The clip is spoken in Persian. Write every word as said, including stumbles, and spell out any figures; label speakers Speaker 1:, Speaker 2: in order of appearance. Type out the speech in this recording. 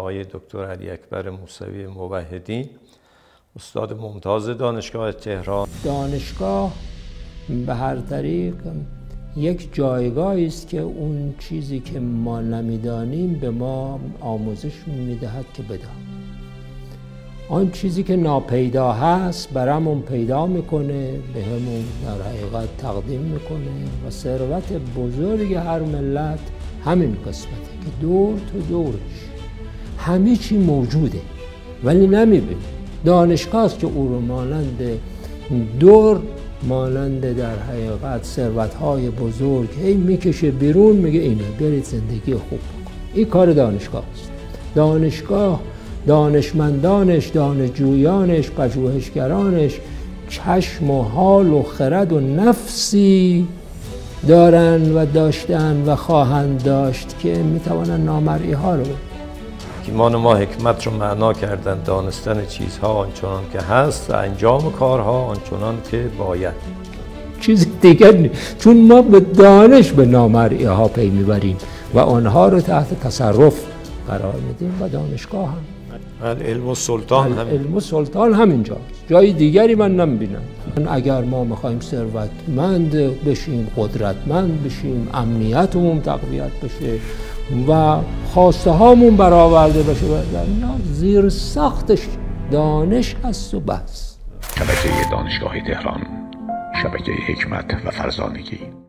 Speaker 1: آقای دکتر علی اکبر موسوی موحدی، استاد ممتاز دانشگاه تهران.
Speaker 2: دانشگاه به هر طریق یک جایگاهی است که اون چیزی که ما نمیدانیم به ما آموزش میدهد که بدانیم. آن چیزی که ناپیدا هست برامون پیدا میکنه، به همون در حقیقت تقدیم میکنه و ثروت بزرگ هر ملت همین قسمته که دور تو دورش همه چی موجوده ولی نمیبینه. دانشگاه است که او رو مانند دور، مانند در حقیقت ثروت‌های بزرگ هی میکشه بیرون، میگه اینه برید زندگی خوب بکن. این کار دانشگاه است. دانشگاه دانشمندانش، دانشجویانش، پژوهشگرانش چشم و حال و خرد و نفسی دارن و داشتن و خواهند داشت که میتوانن نامرئی ها رو
Speaker 1: حکیمان ما حکمت رو معنا کردن، دانستن چیزها آنچنان که هست و انجام کارها آنچنان که باید.
Speaker 2: چیز دیگر نیست، چون ما به دانش به نامرئی ها پی میبریم و آنها رو تحت تصرف قرار میدیم و دانشگاه هم
Speaker 1: علم و سلطان هم
Speaker 2: علم و سلطان همینجاست، جای دیگری من نمیبینم. اگر ما میخوایم ثروتمند بشیم، قدرتمند بشیم، امنیتمون تقویت بشه و خواسته هامون برآورده بشه، زیر ساختش دانش هست و بس.
Speaker 3: شبکه دانشگاه تهران، شبکه حکمت و فرزانگی.